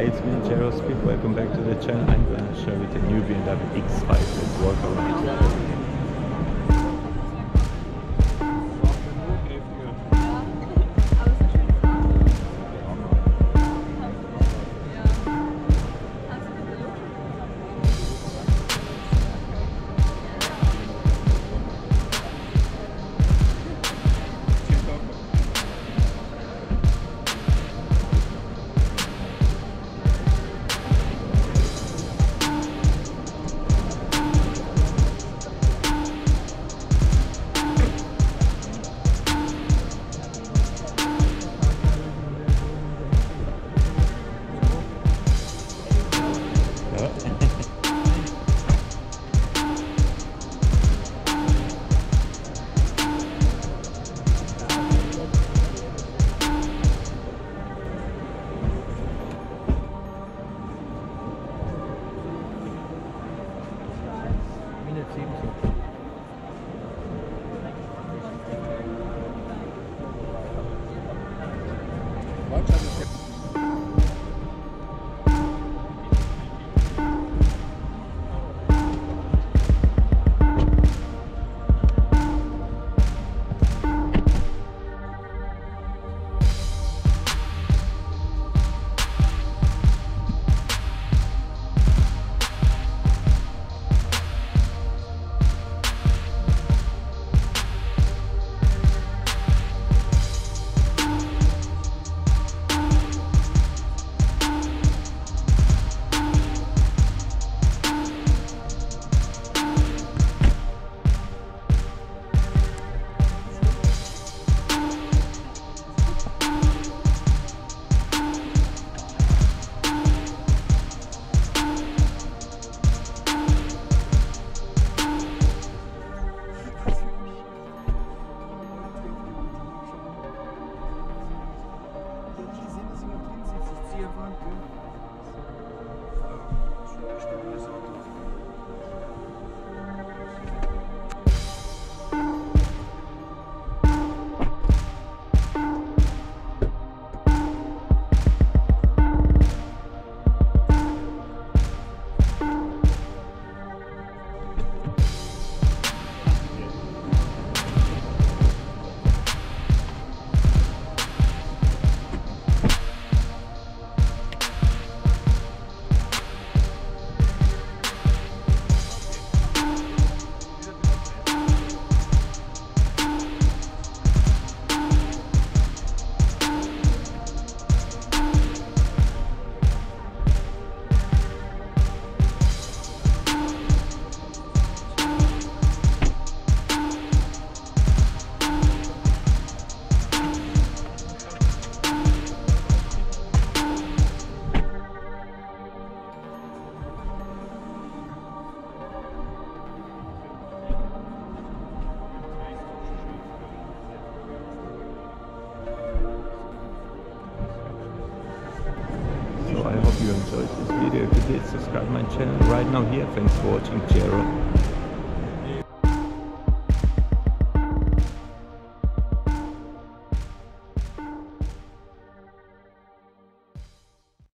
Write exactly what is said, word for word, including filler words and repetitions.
Hi, it's me, Jero Speed. Welcome back to the channel. I'm gonna show you the new B M W X five. Let's walk around. I hope you enjoyed this video. If you did, subscribe my channel right now here. Thanks for watching, Jero.